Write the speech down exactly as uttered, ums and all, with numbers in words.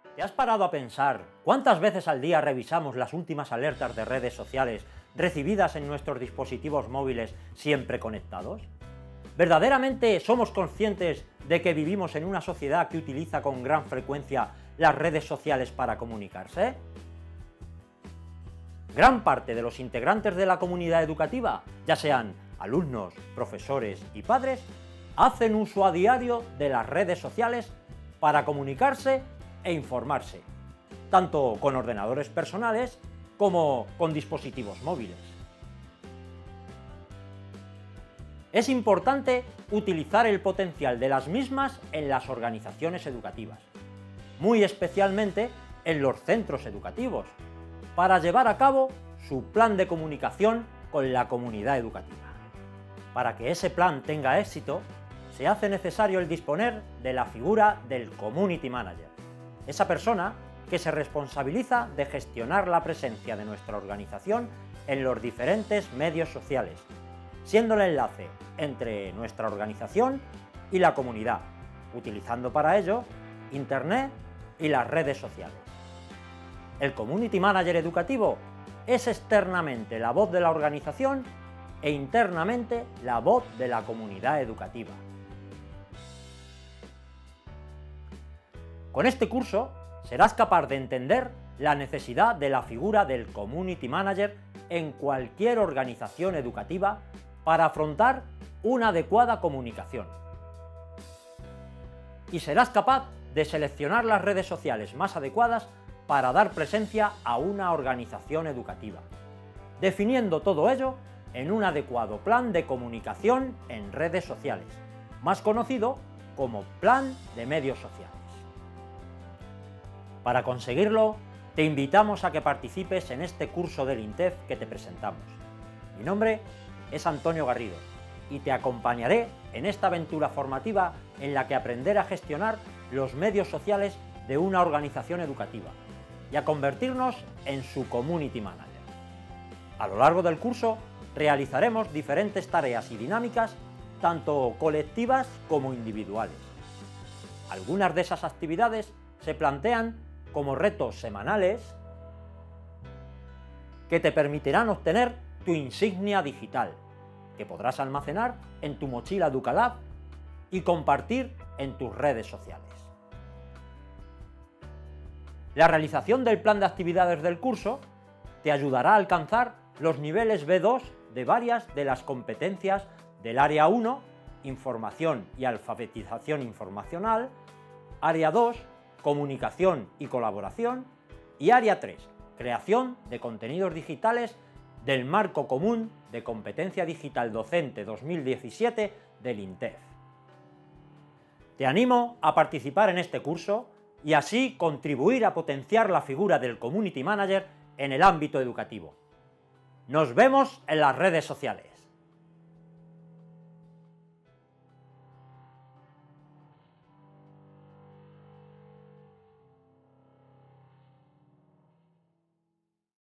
¿Te has parado a pensar cuántas veces al día revisamos las últimas alertas de redes sociales recibidas en nuestros dispositivos móviles siempre conectados? ¿Verdaderamente somos conscientes de que vivimos en una sociedad que utiliza con gran frecuencia las redes sociales para comunicarse? Gran parte de los integrantes de la comunidad educativa, ya sean alumnos, profesores y padres, hacen uso a diario de las redes sociales para comunicarse e informarse, tanto con ordenadores personales como con dispositivos móviles. Es importante utilizar el potencial de las mismas en las organizaciones educativas, muy especialmente en los centros educativos, para llevar a cabo su plan de comunicación con la comunidad educativa. Para que ese plan tenga éxito, se hace necesario el disponer de la figura del Community Manager, esa persona que se responsabiliza de gestionar la presencia de nuestra organización en los diferentes medios sociales, siendo el enlace entre nuestra organización y la comunidad, utilizando para ello Internet y las redes sociales. El Community Manager educativo es externamente la voz de la organización e internamente la voz de la comunidad educativa. Con este curso serás capaz de entender la necesidad de la figura del Community Manager en cualquier organización educativa para afrontar una adecuada comunicación. Y serás capaz de seleccionar las redes sociales más adecuadas para dar presencia a una organización educativa, definiendo todo ello en un adecuado plan de comunicación en redes sociales, más conocido como Plan de Medios Sociales. Para conseguirlo, te invitamos a que participes en este curso del INTEF que te presentamos. Mi nombre es Antonio Garrido y te acompañaré en esta aventura formativa en la que aprender a gestionar los medios sociales de una organización educativa y a convertirnos en su Community Manager. A lo largo del curso realizaremos diferentes tareas y dinámicas, tanto colectivas como individuales. Algunas de esas actividades se plantean como retos semanales que te permitirán obtener tu insignia digital, que podrás almacenar en tu mochila EducaLab y compartir en tus redes sociales. La realización del plan de actividades del curso te ayudará a alcanzar los niveles B dos de varias de las competencias del Área uno, Información y Alfabetización Informacional, Área dos, Comunicación y Colaboración, y Área tres, Creación de contenidos digitales del Marco Común de Competencia Digital Docente dos mil diecisiete del INTEF. Te animo a participar en este curso y así contribuir a potenciar la figura del Community Manager en el ámbito educativo. Nos vemos en las redes sociales.